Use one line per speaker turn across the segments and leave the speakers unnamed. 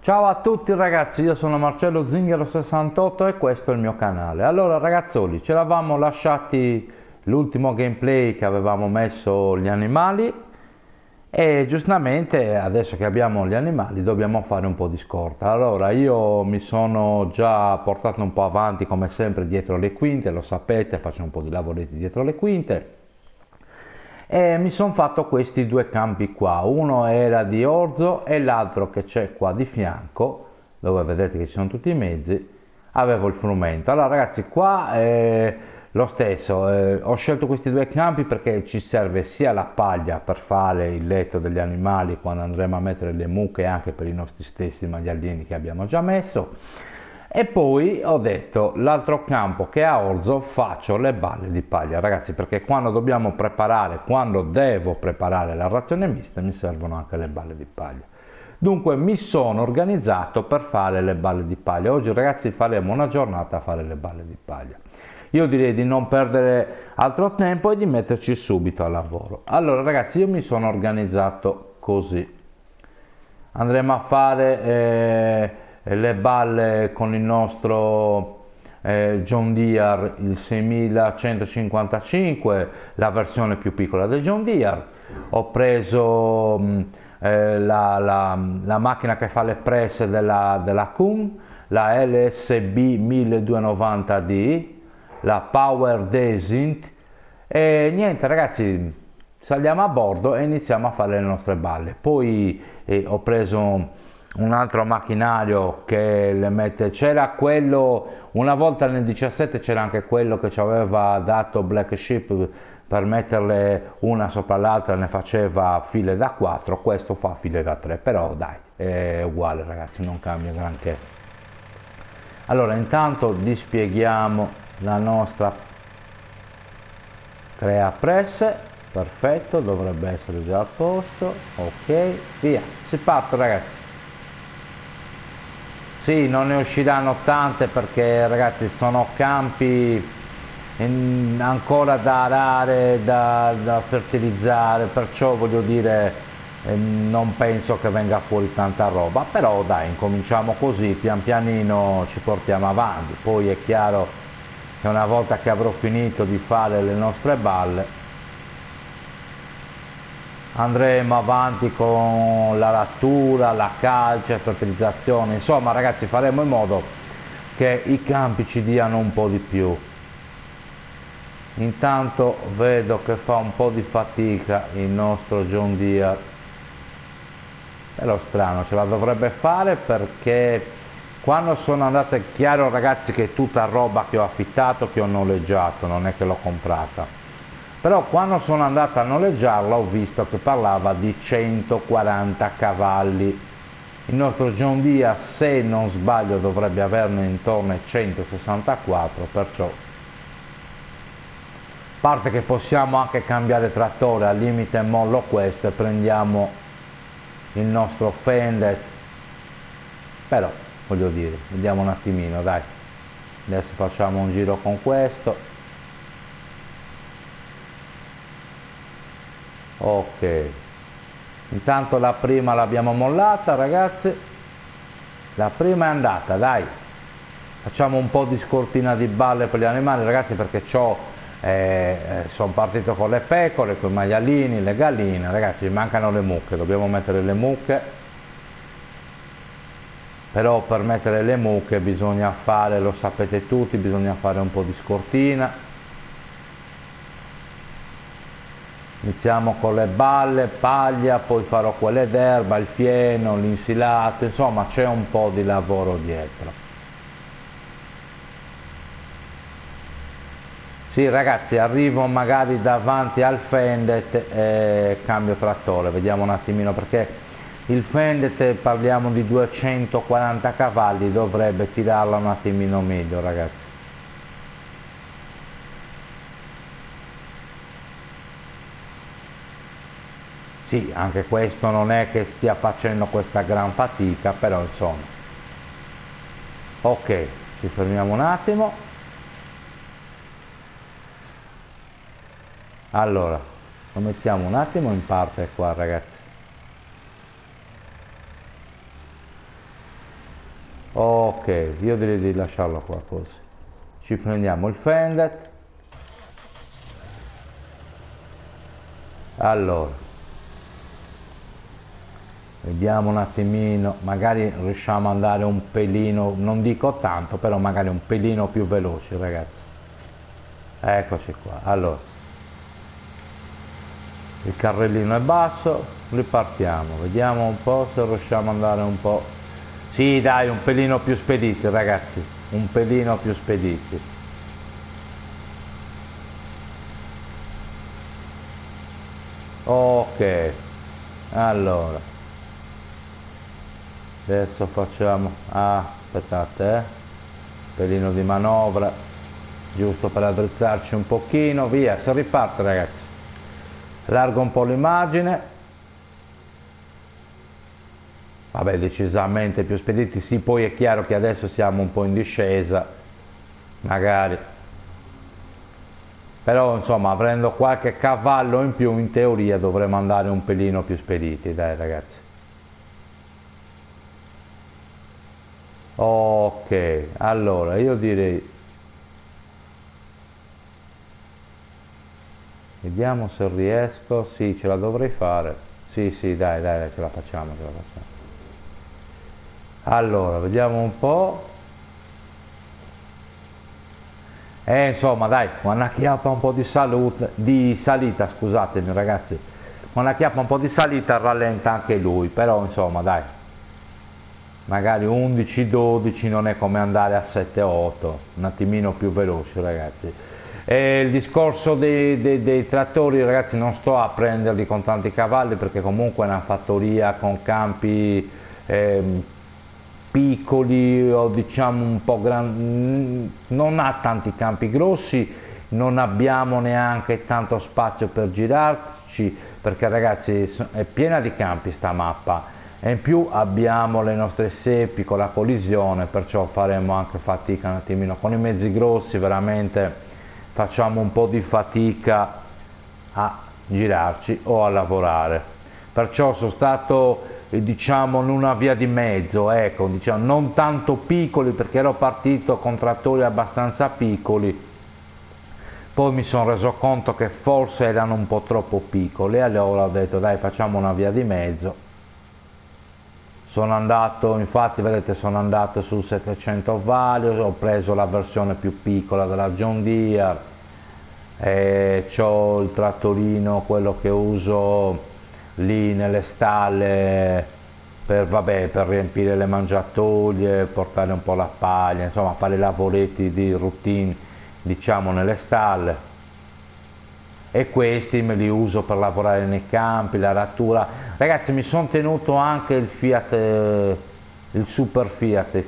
Ciao a tutti ragazzi, io sono Marcello Zingaro68 e questo è il mio canale. Allora ragazzoli, ci eravamo lasciati l'ultimo gameplay che avevamo messo gli animali e giustamente adesso che abbiamo gli animali dobbiamo fare un po' di scorta. Allora io mi sono già portato un po' avanti come sempre dietro le quinte, lo sapete, faccio un po' di lavoretti dietro le quinte. E mi sono fatto questi due campi qua, uno era di orzo e l'altro che c'è qua di fianco, dove vedete che ci sono tutti i mezzi, avevo il frumento. Allora ragazzi, qua è lo stesso, ho scelto questi due campi perché ci serve sia la paglia per fare il letto degli animali quando andremo a mettere le mucche e anche per i nostri stessi maialini che abbiamo già messo. E poi ho detto l'altro campo che è a orzo faccio le balle di paglia ragazzi, perché quando devo preparare la razione mista mi servono anche le balle di paglia. Dunque mi sono organizzato per fare le balle di paglia. Oggi ragazzi faremo una giornata a fare le balle di paglia. Io direi di non perdere altro tempo e di metterci subito al lavoro. Allora ragazzi, io mi sono organizzato così. Andremo a fare le balle con il nostro John Deere, il 6155, la versione più piccola del John Deere. Ho preso la macchina che fa le presse della Kuhn, la LSB 1290D, la Power Desint e niente ragazzi, saliamo a bordo e iniziamo a fare le nostre balle. Poi ho preso un altro macchinario che le mette, c'era quello una volta nel 17, c'era anche quello che ci aveva dato Black Sheep per metterle una sopra l'altra, ne faceva file da 4, questo fa file da 3, però dai, è uguale ragazzi, non cambia granché. Allora intanto dispieghiamo la nostra crea presse, perfetto, dovrebbe essere già a posto, ok, via, si parte ragazzi. Sì, non ne usciranno tante perché ragazzi sono campi ancora da arare, da fertilizzare, perciò voglio dire non penso che venga fuori tanta roba, però dai, incominciamo così, pian pianino ci portiamo avanti. Poi è chiaro che una volta che avrò finito di fare le nostre balle andremo avanti con la lattura, la calce, fertilizzazione, insomma ragazzi faremo in modo che i campi ci diano un po' di più. Intanto vedo che fa un po' di fatica il nostro John Deere, però strano, ce la dovrebbe fare perché quando sono andato, è chiaro ragazzi che è tutta roba che ho affittato, che ho noleggiato, non è che l'ho comprata. Però quando sono andato a noleggiarla ho visto che parlava di 140 cavalli. Il nostro John Deere, se non sbaglio, dovrebbe averne intorno ai 164, perciò a parte che possiamo anche cambiare trattore, al limite mollo questo e prendiamo il nostro Fender, però voglio dire, vediamo un attimino, dai, adesso facciamo un giro con questo. Ok, intanto la prima l'abbiamo mollata ragazzi, la prima è andata, dai, facciamo un po' di scortina di balle per gli animali ragazzi, perché sono partito con le pecore, con i maialini, le galline, ragazzi mancano le mucche, dobbiamo mettere le mucche, però per mettere le mucche bisogna fare, lo sapete tutti, bisogna fare un po' di scortina. Iniziamo con le balle, paglia, poi farò quelle d'erba, il fieno, l'insilato, insomma c'è un po' di lavoro dietro. Sì ragazzi, arrivo magari davanti al Fendet e cambio trattore, vediamo un attimino, perché il Fendet parliamo di 240 cavalli, dovrebbe tirarla un attimino meglio ragazzi. Sì, anche questo non è che stia facendo questa gran fatica, però insomma. Ok, ci fermiamo un attimo. Allora, lo mettiamo un attimo in parte qua ragazzi. Ok, io direi di lasciarlo qua così. Ci prendiamo il Fendet. Allora, vediamo un attimino, magari riusciamo ad andare un pelino, non dico tanto, però magari un pelino più veloci, ragazzi. Eccoci qua. Allora, il carrellino è basso, ripartiamo, vediamo un po' se riusciamo ad andare un po'. Sì, dai, un pelino più spediti, ragazzi, un pelino più spediti. Ok, allora, adesso facciamo, aspettate, pelino di manovra, giusto per addrizzarci un pochino, via, si riparte, ragazzi. Allargo un po' l'immagine, vabbè, decisamente più spediti, sì, poi è chiaro che adesso siamo un po' in discesa, magari, però insomma, avendo qualche cavallo in più, in teoria dovremmo andare un pelino più spediti, dai ragazzi. Ok, allora io direi, vediamo se riesco, sì, ce la dovrei fare, sì, sì, dai, dai, ce la facciamo, ce la facciamo. Allora, vediamo un po'. Insomma, dai, una chiappa un po' di salute, di salita, scusatemi ragazzi, una chiappa un po' di salita rallenta anche lui, però insomma, dai, magari 11-12 non è come andare a 7-8, un attimino più veloci, ragazzi. E il discorso dei trattori, ragazzi, non sto a prenderli con tanti cavalli perché comunque è una fattoria con campi piccoli o diciamo un po' grandi, non ha tanti campi grossi, non abbiamo neanche tanto spazio per girarci perché ragazzi è piena di campi sta mappa e in più abbiamo le nostre sepi con la collisione, perciò faremo anche fatica un attimino con i mezzi grossi, veramente facciamo un po' di fatica a girarci o a lavorare, perciò sono stato diciamo in una via di mezzo, ecco, diciamo non tanto piccoli perché ero partito con trattori abbastanza piccoli, poi mi sono reso conto che forse erano un po' troppo piccoli e allora ho detto dai facciamo una via di mezzo. Sono andato, infatti vedete sono andato sul 700 Valio, ho preso la versione più piccola della John Deere, c'ho il trattorino, quello che uso lì nelle stalle per, vabbè, per riempire le mangiatoie, portare un po' la paglia, insomma fare i lavoretti di routine diciamo nelle stalle, e questi me li uso per lavorare nei campi, la rattura. Ragazzi mi sono tenuto anche il Fiat, il Super Fiat,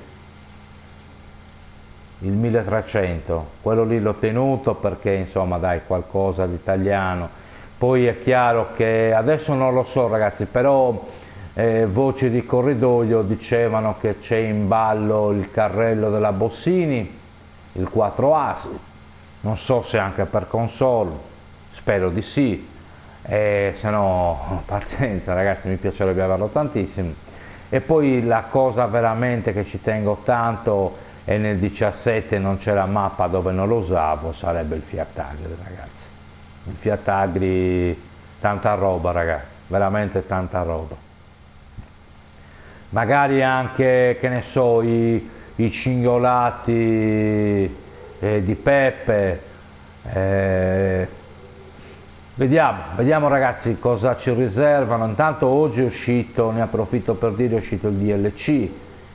il 1300, quello lì l'ho tenuto perché insomma dai qualcosa di italiano. Poi è chiaro che adesso non lo so ragazzi, però voci di corridoio dicevano che c'è in ballo il carrello della Bossini, il 4 assi, non so se anche per console, spero di sì, se no pazienza ragazzi, mi piacerebbe averlo tantissimo. E poi la cosa veramente che ci tengo tanto, e nel 17 non c'è la mappa dove non lo usavo, sarebbe il Fiat Agri ragazzi. Il Fiat Agri, tanta roba ragazzi, veramente tanta roba. Magari anche, che ne so, i cingolati di Peppe, vediamo ragazzi cosa ci riservano. Intanto oggi è uscito, ne approfitto per dire, è uscito il DLC,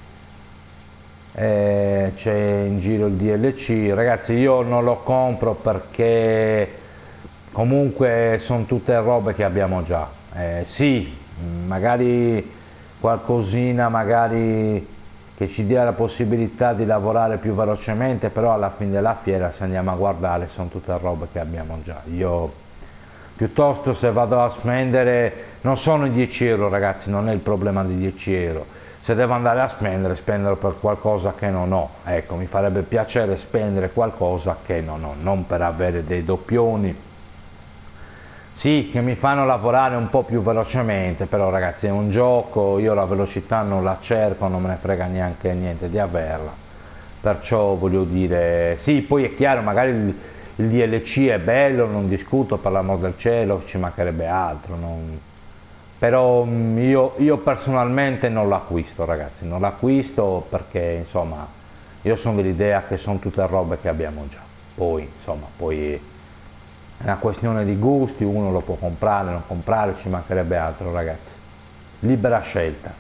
c'è in giro il DLC, ragazzi io non lo compro perché comunque sono tutte robe che abbiamo già, sì, magari qualcosina magari che ci dia la possibilità di lavorare più velocemente, però alla fine della fiera se andiamo a guardare sono tutte robe che abbiamo già. Io piuttosto se vado a spendere, non sono i 10 euro ragazzi, non è il problema di 10 euro, se devo andare a spendere per qualcosa che non ho, ecco, mi farebbe piacere spendere qualcosa che non ho, non per avere dei doppioni, Sì, che mi fanno lavorare un po' più velocemente, però ragazzi è un gioco, io la velocità non la cerco, non me ne frega neanche niente di averla. Perciò voglio dire, sì, poi è chiaro, magari il DLC è bello, non discuto per l'amor del cielo, ci mancherebbe altro, però io personalmente non l'acquisto ragazzi, non l'acquisto perché insomma io sono dell'idea che sono tutte robe che abbiamo già, poi insomma poi è una questione di gusti, uno lo può comprare, non comprare, ci mancherebbe altro ragazzi, libera scelta.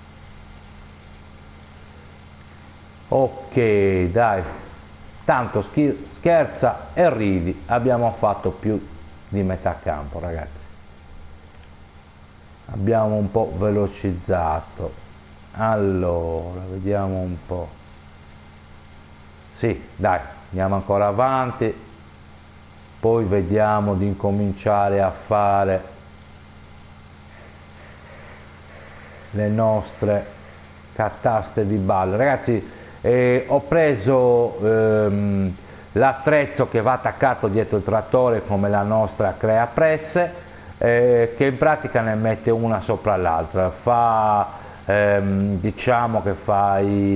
Ok, dai, tanto scherza e ridi, abbiamo fatto più di metà campo ragazzi, abbiamo un po' velocizzato. Allora vediamo un po', sì dai, andiamo ancora avanti, poi vediamo di incominciare a fare le nostre cataste di balle ragazzi. Ho preso l'attrezzo che va attaccato dietro il trattore come la nostra crea presse, che in pratica ne mette una sopra l'altra, fa diciamo che fa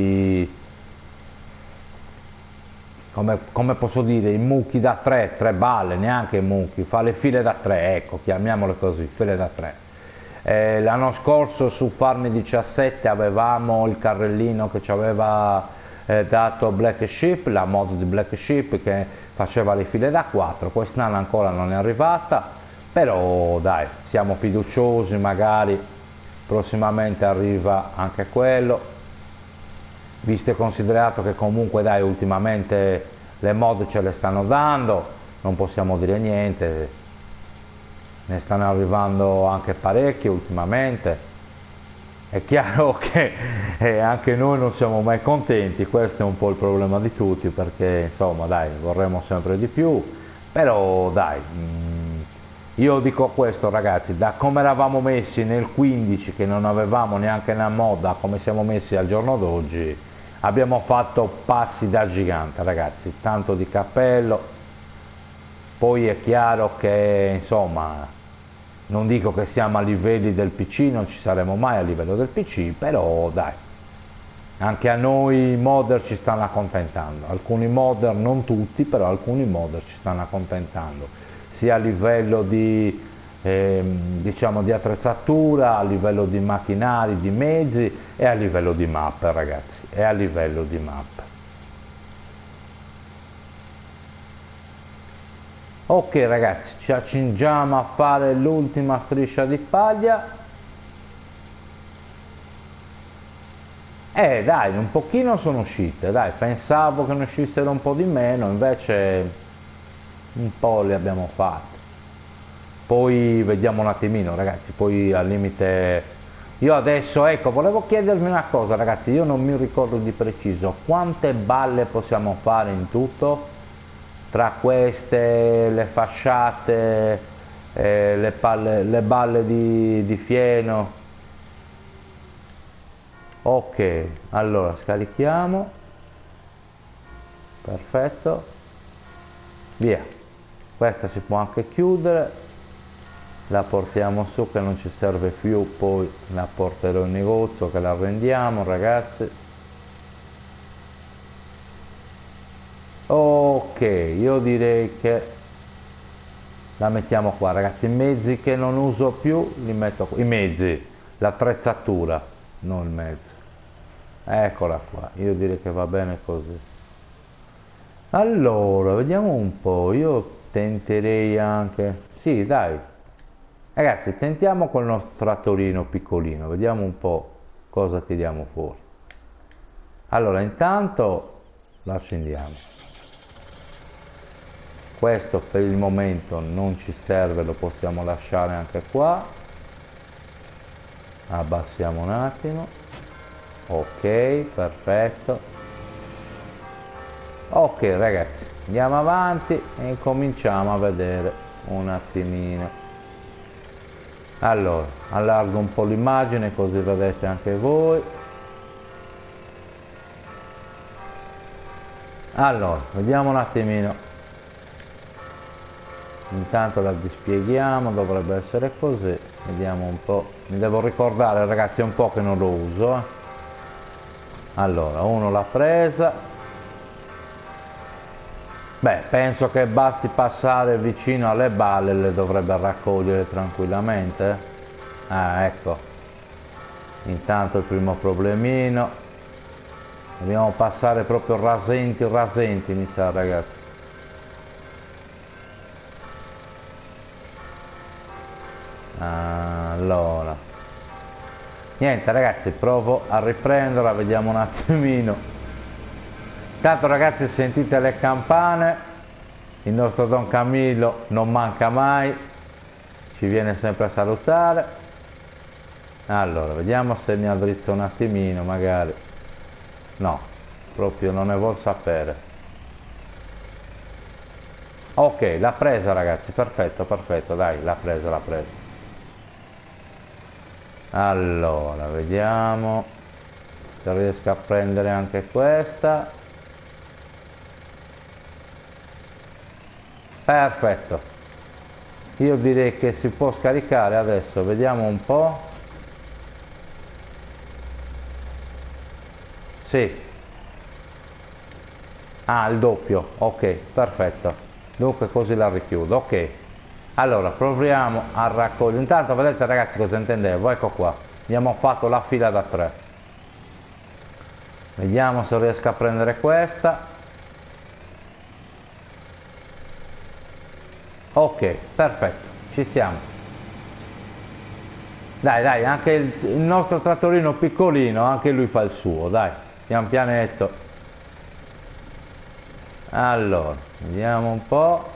come posso dire, i mucchi da tre balle, neanche i mucchi, fa le file da tre, ecco, chiamiamole così, file da tre. L'anno scorso su Farm 17 avevamo il carrellino che ci aveva dato Black Sheep, la mod di Black Sheep che faceva le file da 4, quest'anno ancora non è arrivata, però dai, siamo fiduciosi, magari prossimamente arriva anche quello, visto e considerato che comunque dai ultimamente le mod ce le stanno dando, non possiamo dire niente, ne stanno arrivando anche parecchie ultimamente. È chiaro che anche noi non siamo mai contenti, questo è un po' il problema di tutti, perché insomma dai, vorremmo sempre di più, però dai, io dico questo ragazzi, da come eravamo messi nel 15 che non avevamo neanche una moda, come siamo messi al giorno d'oggi, abbiamo fatto passi da gigante ragazzi, tanto di cappello. Poi è chiaro che insomma non dico che siamo a livelli del PC, non ci saremo mai a livello del PC, però dai, anche a noi i modder ci stanno accontentando, alcuni modder, non tutti, però alcuni modder ci stanno accontentando, sia a livello di diciamo di attrezzatura, a livello di macchinari, di mezzi e a livello di mappe ragazzi, e a livello di mappe. Ok ragazzi, ci accingiamo a fare l'ultima striscia di paglia. Dai, un pochino sono uscite, dai, pensavo che ne uscissero un po' di meno, invece un po' le abbiamo fatte. Poi vediamo un attimino ragazzi, poi al limite io adesso, ecco, volevo chiedervi una cosa ragazzi, io non mi ricordo di preciso quante balle possiamo fare in tutto, tra queste, le fasciate, le balle di fieno. Ok, allora scarichiamo, perfetto, via, questa si può anche chiudere, la portiamo su che non ci serve più, poi la porterò in negozio che la arrendiamo ragazzi. Ok, io direi che la mettiamo qua ragazzi, i mezzi che non uso più li metto qua, i mezzi, l'attrezzatura, non il mezzo, eccola qua, io direi che va bene così. Allora vediamo un po', io tenterei anche, sì dai ragazzi, tentiamo col nostro trattorino piccolino, vediamo un po' cosa tiriamo fuori. Allora intanto lo accendiamo, questo per il momento non ci serve, lo possiamo lasciare anche qua, abbassiamo un attimo, ok, perfetto. Ok ragazzi, andiamo avanti e cominciamo a vedere un attimino. Allora, allargo un po' l'immagine così vedete anche voi. Allora, vediamo un attimino intanto la dispieghiamo, dovrebbe essere così, vediamo un po', mi devo ricordare ragazzi, è un po' che non lo uso. Allora, uno l'ha presa, beh, penso che basti passare vicino alle balle, le dovrebbe raccogliere tranquillamente. Ah, ecco, intanto il primo problemino, dobbiamo passare proprio rasenti mi sa ragazzi. Allora, niente ragazzi, provo a riprenderla, vediamo un attimino. Intanto ragazzi, sentite le campane, il nostro Don Camillo non manca mai, ci viene sempre a salutare. Allora, vediamo se mi addrizzo un attimino, magari. No, proprio non ne vuol sapere. Ok, l'ha presa ragazzi, perfetto, perfetto, dai, l'ha presa. Allora, vediamo se riesco a prendere anche questa. Perfetto, io direi che si può scaricare adesso, vediamo un po'. Sì, ah, il doppio, ok, perfetto, dunque così la richiudo. Ok, allora proviamo a raccogliere. Intanto vedete ragazzi cosa intendevo, ecco qua, abbiamo fatto la fila da 3. Vediamo se riesco a prendere questa. Ok, perfetto, ci siamo. Dai, anche il nostro trattorino piccolino, anche lui fa il suo, dai, pian pianetto. Allora, vediamo un po'.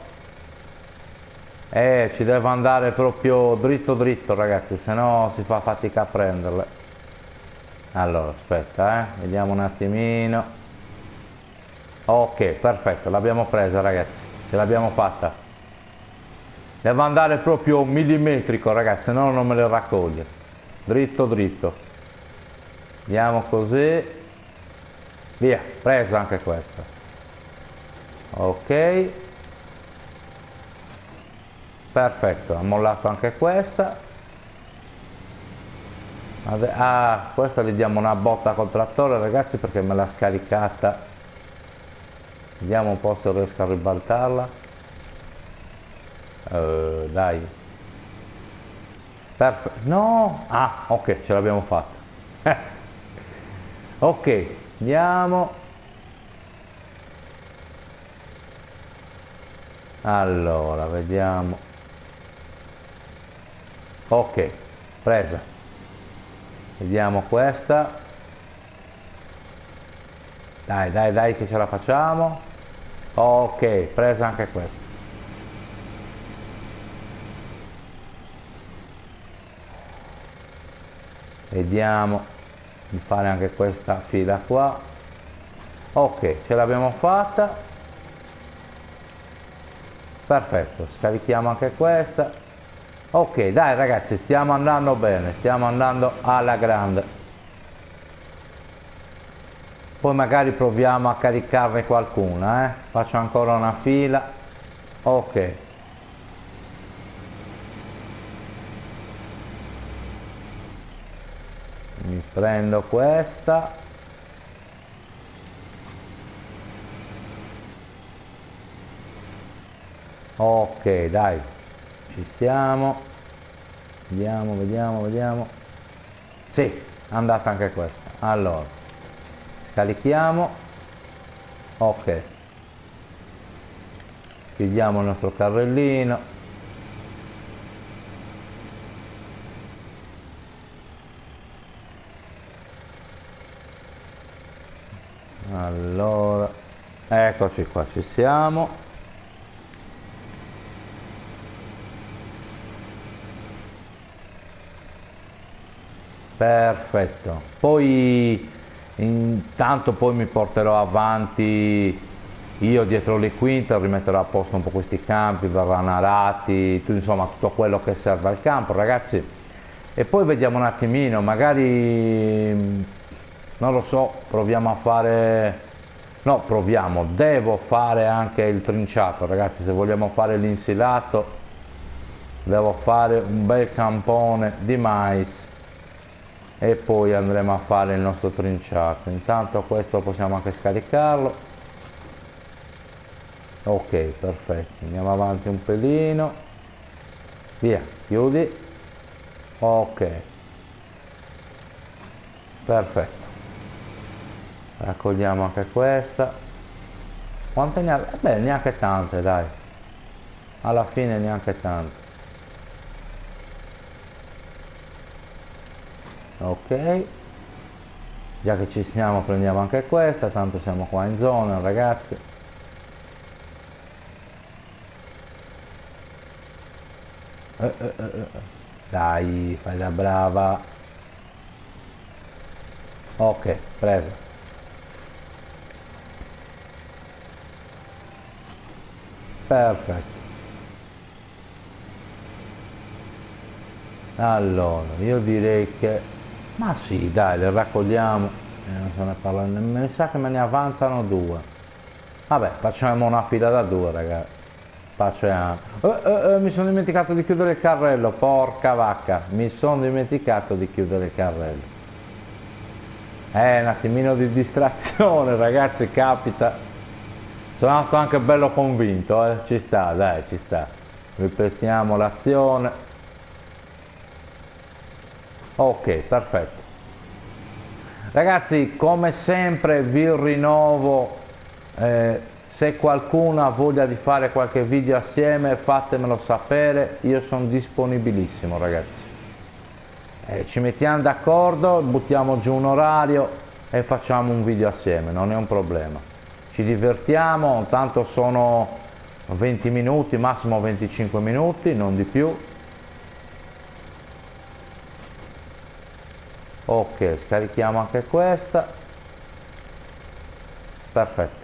Ci deve andare proprio dritto ragazzi, se no si fa fatica a prenderle. Allora, aspetta, vediamo un attimino. Ok, perfetto, l'abbiamo presa ragazzi, ce l'abbiamo fatta. Deve andare proprio millimetrico ragazzi, no non me le raccoglie. Dritto. Vediamo così. Via, presa anche questa. Ok. Perfetto, ha mollato anche questa. Ah, questa gli diamo una botta col trattore ragazzi perché me l'ha scaricata. Vediamo un po' se riesco a ribaltarla. Dai. Perfetto. No! Ah, ok, ce l'abbiamo fatta. Ok, andiamo. Allora, vediamo. Ok, presa. Vediamo questa. Dai che ce la facciamo. Ok, presa anche questa. Vediamo di fare anche questa fila qua. Ok, ce l'abbiamo fatta. Perfetto, scarichiamo anche questa. Ok, dai ragazzi, stiamo andando bene, stiamo andando alla grande. Poi magari proviamo a caricarne qualcuna, faccio ancora una fila. Ok. Mi prendo questa. Ok, dai, ci siamo. Vediamo. Sì, è andata anche questa. Allora, scarichiamo. Ok. Chiudiamo il nostro carrellino. Allora, eccoci qua, ci siamo. Perfetto, poi intanto poi mi porterò avanti io dietro le quinte, rimetterò a posto un po' questi campi, verranno arati, insomma tutto quello che serve al campo ragazzi, e poi vediamo un attimino, magari non lo so, proviamo a fare no, proviamo, devo fare anche il trinciato, ragazzi. Se vogliamo fare l'insilato devo fare un bel campone di mais e poi andremo a fare il nostro trinciato. Intanto questo possiamo anche scaricarlo. Ok, perfetto, andiamo avanti un pelino, via, chiudi. Ok, perfetto, raccogliamo anche questa. Quante ne ha? Beh, neanche tante, dai, alla fine neanche tante. Ok, già che ci siamo prendiamo anche questa, tanto siamo qua in zona, ragazzi. Dai, fai da brava. Ok, preso. Perfetto. Allora, io direi che... Ma sì, dai, le raccogliamo. Non se ne parla nemmeno. Mi sa che me ne avanzano due. Vabbè, facciamo una fila da due, ragazzi. Facciamo. Mi sono dimenticato di chiudere il carrello, porca vacca. Mi sono dimenticato di chiudere il carrello. Un attimino di distrazione, ragazzi, capita. Sono stato anche bello convinto, ci sta, dai, ci sta. Ripetiamo l'azione. Ok, perfetto. Ragazzi, come sempre vi rinnovo, se qualcuno ha voglia di fare qualche video assieme fatemelo sapere, io sono disponibilissimo, ragazzi. Ci mettiamo d'accordo, buttiamo giù un orario e facciamo un video assieme, non è un problema. Ci divertiamo, tanto sono 20 minuti, massimo 25 minuti, non di più. Ok, scarichiamo anche questa. Perfetto.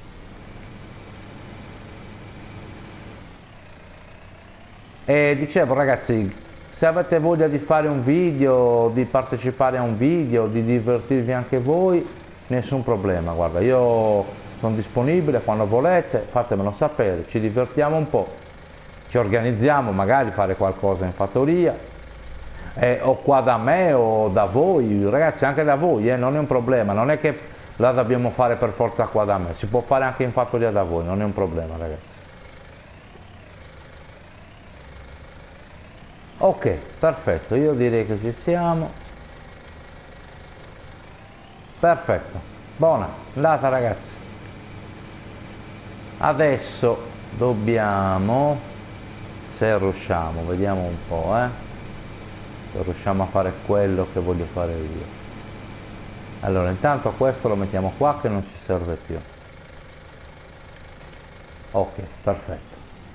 E dicevo, ragazzi, se avete voglia di fare un video, di partecipare a un video, di divertirvi anche voi, nessun problema, guarda, io sono disponibile quando volete, fatemelo sapere, ci divertiamo un po', ci organizziamo, magari fare qualcosa in fattoria, o qua da me o da voi, ragazzi, anche da voi, non è un problema, non è che la dobbiamo fare per forza qua da me, si può fare anche in fattoria da voi, non è un problema, ragazzi. Ok, perfetto, io direi che ci siamo. Perfetto, buona, andata, ragazzi. Adesso dobbiamo, se riusciamo, vediamo un po', se riusciamo a fare quello che voglio fare io. Allora, intanto questo lo mettiamo qua che non ci serve più. Ok, perfetto.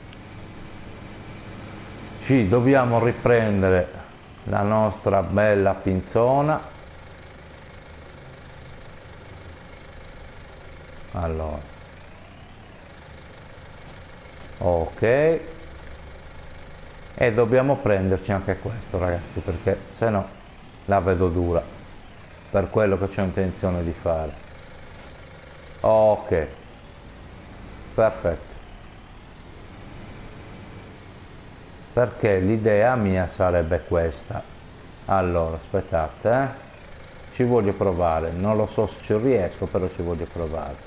Ci dobbiamo riprendere la nostra bella pinzona. Allora, ok, e dobbiamo prenderci anche questo, ragazzi, perché se no la vedo dura per quello che ho intenzione di fare. Ok, perfetto, perché l'idea mia sarebbe questa. Allora, aspettate, ci voglio provare, non lo so se ci riesco, però ci voglio provare.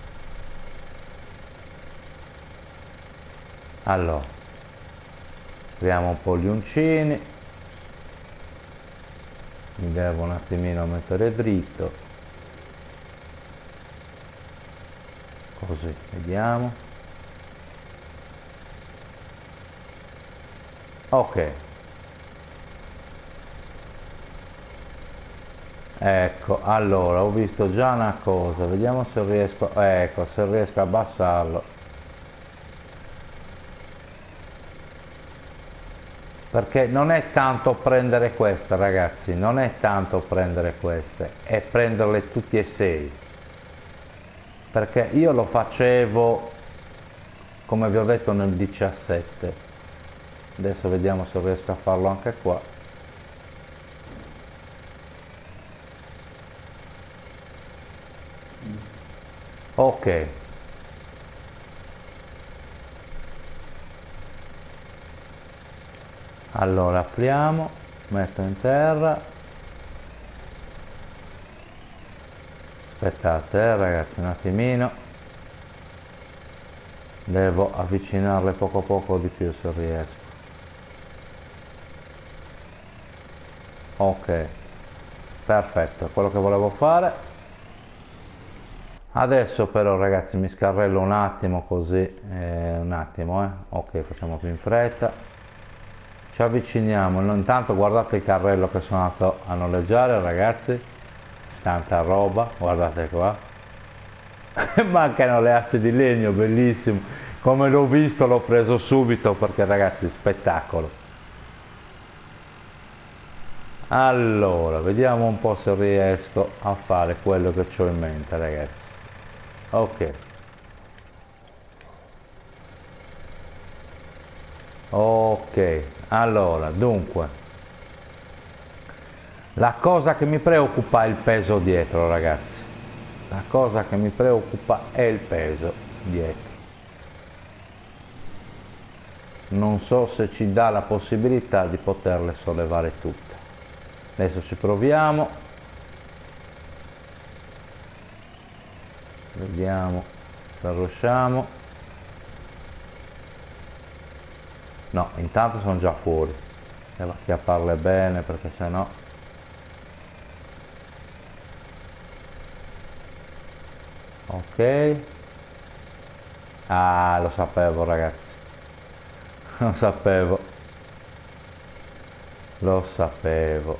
Allora, apriamo un po' gli uncini, mi devo un attimino mettere dritto, così, vediamo. Ok, ecco, allora ho visto già una cosa, vediamo se riesco, ecco, se riesco a abbassarlo, perché non è tanto prendere queste, ragazzi, non è tanto prendere queste, è prenderle tutti e sei, perché io lo facevo, come vi ho detto, nel 17, adesso vediamo se riesco a farlo anche qua. Ok, allora apriamo, metto in terra. Aspettate ragazzi un attimino, devo avvicinarle poco di più se riesco. Ok, perfetto, quello che volevo fare. Adesso però ragazzi mi scarrello un attimo così, un attimo, ok, facciamo più in fretta. Ci avviciniamo, intanto guardate il carrello che sono andato a noleggiare ragazzi, tanta roba, guardate qua. Mancano le assi di legno, bellissimo, come l'ho visto l'ho preso subito perché ragazzi spettacolo. Allora vediamo un po' se riesco a fare quello che ho in mente ragazzi. Ok, ok, allora dunque la cosa che mi preoccupa è il peso dietro ragazzi, la cosa che mi preoccupa è il peso dietro. Non so se ci dà la possibilità di poterle sollevare tutte. Adesso ci proviamo, vediamo se riusciamo. No, intanto sono già fuori, devo acchiapparle bene perché sennò. Ok, ah lo sapevo ragazzi, lo sapevo, lo sapevo.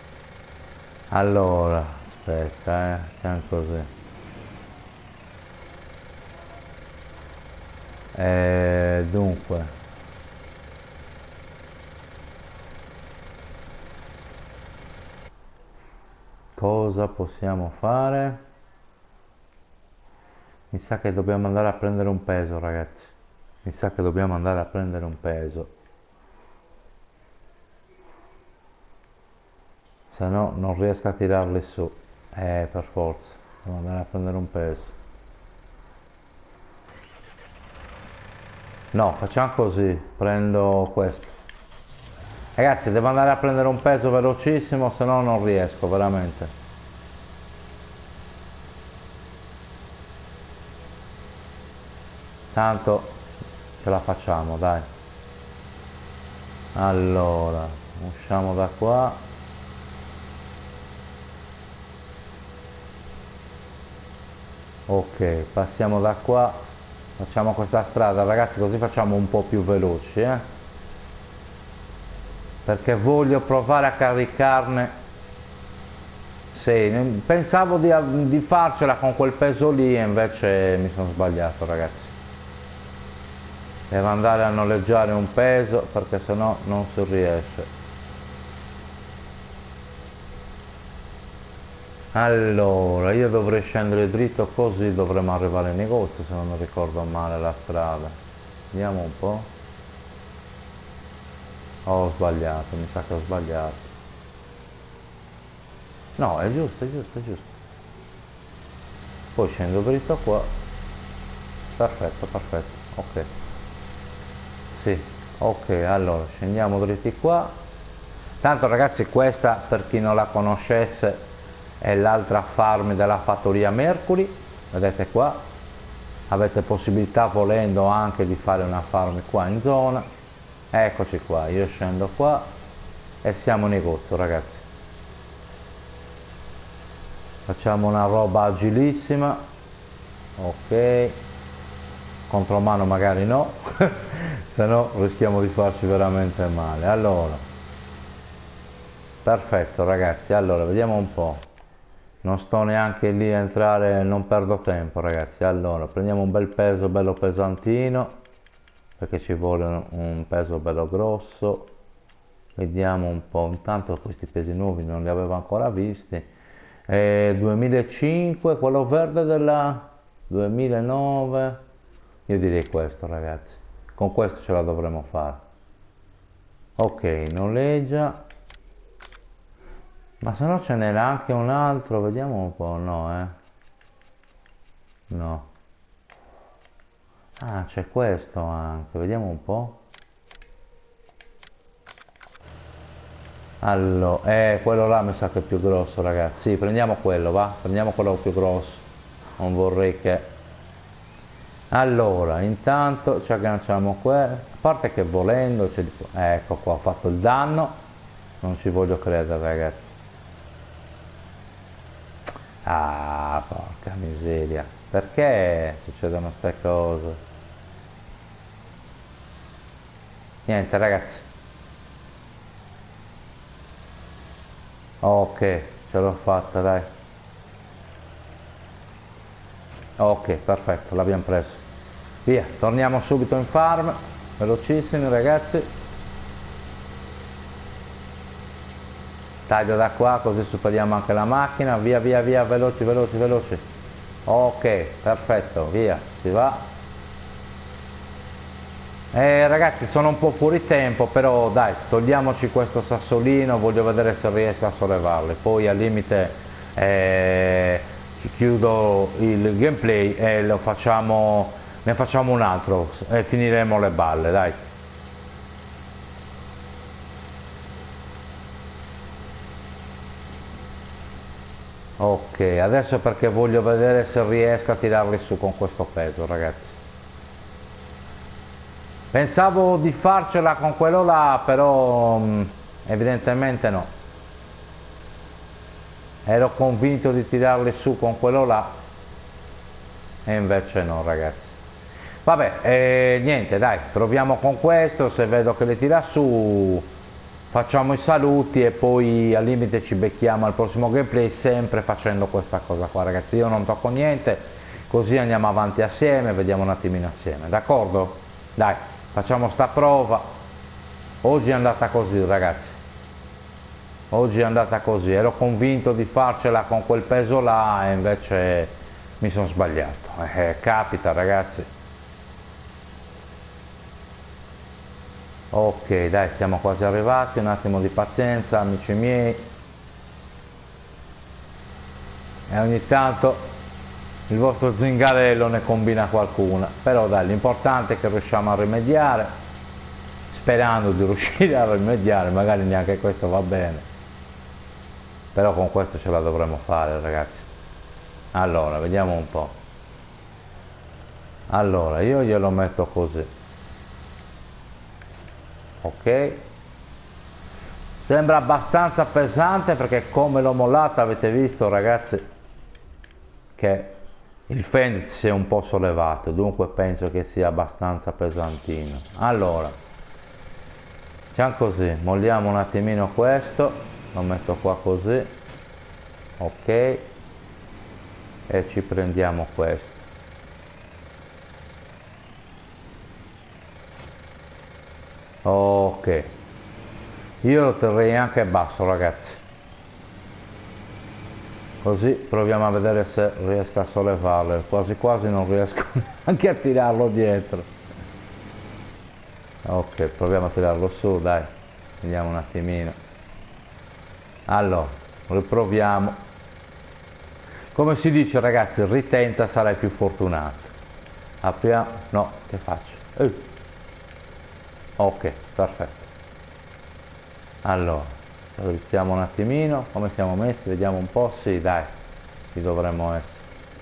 Allora aspetta, siamo così. Dunque cosa possiamo fare? Mi sa che dobbiamo andare a prendere un peso ragazzi, mi sa che dobbiamo andare a prendere un peso, se no non riesco a tirarli su, per forza devo andare a prendere un peso. No, facciamo così, prendo questo. Ragazzi, devo andare a prendere un peso velocissimo, se no non riesco veramente. Tanto ce la facciamo, dai. Allora, usciamo da qua. Ok, passiamo da qua. Facciamo questa strada, ragazzi, così facciamo un po' più veloci, perché voglio provare a caricarne. Sì, pensavo di farcela con quel peso lì e invece mi sono sbagliato ragazzi. Devo andare a noleggiare un peso perché sennò non si riesce. Allora, io dovrei scendere dritto così dovremmo arrivare al negozio se non mi ricordo male la strada. Vediamo un po'. Ho sbagliato, mi sa che ho sbagliato. No, è giusto, è giusto, è giusto. Poi scendo dritto qua. Perfetto, perfetto. Ok. Sì, ok, allora scendiamo dritti qua. Tanto ragazzi questa per chi non la conoscesse è l'altra farm della fattoria Mercury, vedete qua, avete possibilità volendo anche di fare una farm qua in zona. Eccoci qua, io scendo qua e siamo in negozio ragazzi. Facciamo una roba agilissima, ok, contromano magari no, se no rischiamo di farci veramente male. Allora, perfetto ragazzi, allora vediamo un po'. Non sto neanche lì a entrare, non perdo tempo ragazzi. Allora prendiamo un bel peso bello pesantino perché ci vuole un peso bello grosso. Vediamo un po', intanto questi pesi nuovi non li avevo ancora visti. 2005, quello verde della 2009, io direi questo ragazzi, con questo ce la dovremo fare. Ok, noleggia. Ma se no ce n'era anche un altro, vediamo un po', no No. Ah, c'è questo anche, vediamo un po'. Allora, quello là mi sa che è più grosso, ragazzi. Sì, prendiamo quello, va? Prendiamo quello più grosso. Non vorrei che... Allora, intanto ci agganciamo qua. A parte che volendo, ecco qua, ho fatto il danno. Non ci voglio credere, ragazzi. Ah, porca miseria. Perché succedono queste cose? Niente, ragazzi. Ok, ce l'ho fatta, dai. Ok, perfetto, l'abbiamo preso. Via, torniamo subito in farm. Velocissimi, ragazzi. Taglio da qua, così superiamo anche la macchina. Via, via, via, veloci, veloci, veloci. Ok, perfetto, via, si va. Ragazzi, sono un po' fuori tempo, però dai, togliamoci questo sassolino, voglio vedere se riesco a sollevarle. Poi al limite chiudo il gameplay e ne facciamo un altro e finiremo le balle, dai. Ok, adesso perché voglio vedere se riesco a tirarli su con questo peso, ragazzi. Pensavo di farcela con quello là, però evidentemente no. Ero convinto di tirarli su con quello là e invece no, ragazzi. Vabbè, niente, dai, proviamo con questo, se vedo che le tira su facciamo i saluti e poi al limite ci becchiamo al prossimo gameplay sempre facendo questa cosa qua, ragazzi. Io non tocco niente, così andiamo avanti assieme, vediamo un attimino assieme, d'accordo? Dai, facciamo sta prova. Oggi è andata così, ragazzi. Oggi è andata così, ero convinto di farcela con quel peso là e invece mi sono sbagliato. Capita, ragazzi. Ok, dai, siamo quasi arrivati, un attimo di pazienza, amici miei. E ogni tanto il vostro zingarello ne combina qualcuna, però dai, l'importante è che riusciamo a rimediare, sperando di riuscire a rimediare, magari neanche questo va bene, però con questo ce la dovremo fare, ragazzi. Allora, vediamo un po'. Allora, io glielo metto così. Ok. Sembra abbastanza pesante perché come l'ho mollata avete visto, ragazzi, che il fendit si è un po' sollevato, dunque penso che sia abbastanza pesantino. Allora, facciamo così, molliamo un attimino questo, lo metto qua così, ok, e ci prendiamo questo. Ok, io lo terrei anche basso, ragazzi, così proviamo a vedere se riesco a sollevarlo, quasi quasi non riesco neanche a tirarlo dietro. Ok, proviamo a tirarlo su, dai, vediamo un attimino. Allora, riproviamo. Come si dice, ragazzi, ritenta, sarai più fortunato. Apriamo, no, che faccio? Ok, perfetto. Allora, iniziamo un attimino, come siamo messi, vediamo un po', sì, dai, ci dovremmo essere.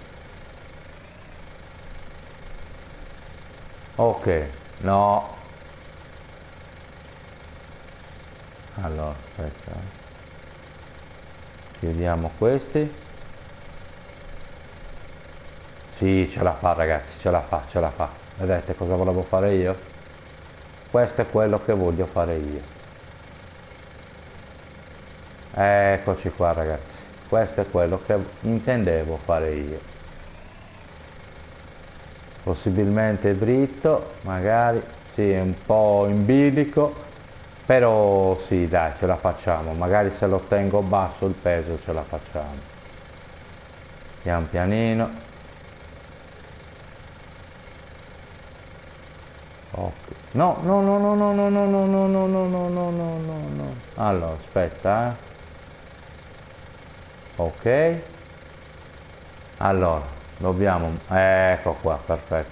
Ok, no. Allora, aspetta. Chiudiamo questi. Sì, ce la fa, ragazzi, ce la fa, ce la fa. Vedete cosa volevo fare io? Questo è quello che voglio fare io. Eccoci qua, ragazzi. Questo è quello che intendevo fare io. Possibilmente dritto, magari, sì, un po' in bilico, però sì, dai, ce la facciamo. Magari se lo tengo basso il peso ce la facciamo. Pian pianino. Ok. No, no, no, no, no, no, no, no, no, no, no, no, no, no, no, no. Allora, aspetta, Ok. Allora, Dobbiamo, ecco qua, perfetto.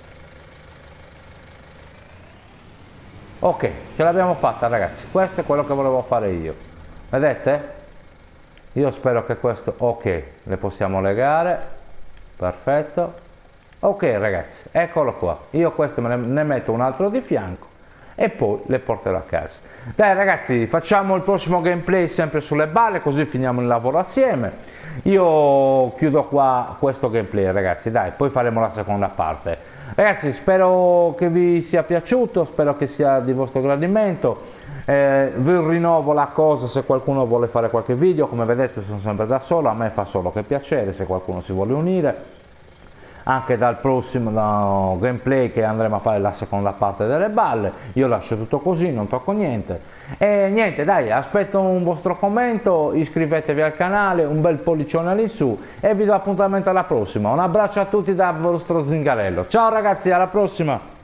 Ok, ce l'abbiamo fatta ragazzi, questo è quello che volevo fare io, vedete? Io spero che questo, ok, le possiamo legare, perfetto. Ok ragazzi, eccolo qua, io questo ne metto un altro di fianco e poi le porterò a casa. Dai ragazzi, facciamo il prossimo gameplay sempre sulle balle, così finiamo il lavoro assieme. Io chiudo qua questo gameplay ragazzi, dai, poi faremo la seconda parte. Ragazzi, spero che vi sia piaciuto, spero che sia di vostro gradimento. Vi rinnovo la cosa se qualcuno vuole fare qualche video, come vedete sono sempre da solo, a me fa solo che piacere se qualcuno si vuole unire. Anche dal prossimo gameplay che andremo a fare la seconda parte delle balle, io lascio tutto così, non tocco niente. E niente, dai, aspetto un vostro commento, iscrivetevi al canale, un bel pollicione all'insù e vi do appuntamento alla prossima. Un abbraccio a tutti dal vostro Zingarello. Ciao ragazzi, alla prossima!